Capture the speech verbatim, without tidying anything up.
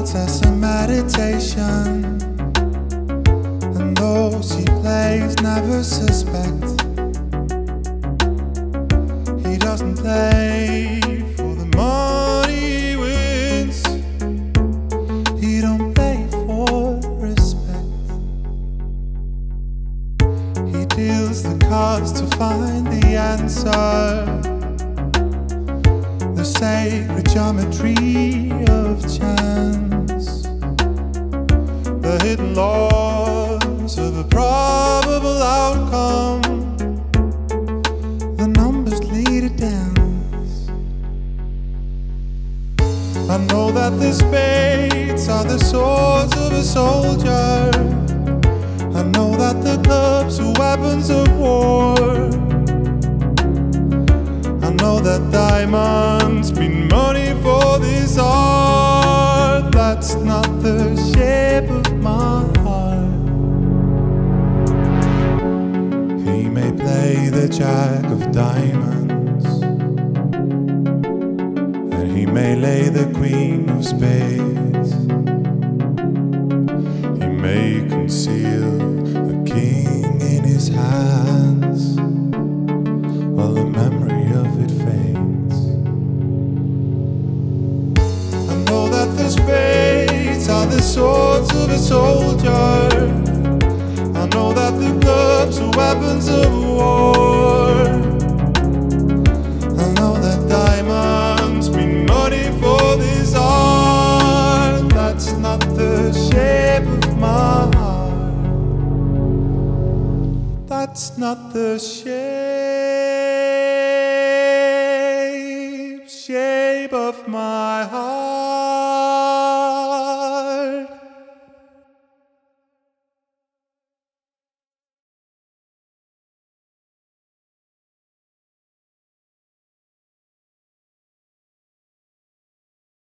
heart's as a meditation, and those he plays never suspect. He doesn't play for the money he wins. He don't play for respect. He deals the cards to find the answer, the sacred geometry of chance, the hidden laws of a probable outcome. The numbers lead it down. I know that the spades are the swords of a soldier. I know that the clubs are weapons of war. I know that diamonds mean money for this art. That's not the shape of my heart. He may play the jack of diamonds, and he may lay the queen of spades. He may conceal a king in his hands while the memory of it fades. I know that the spades are the swords of a soldier. I know that the clubs are weapons of war. I know that diamonds mean money for this art. That's not the shape of my heart. That's not the shape, shape of my heart.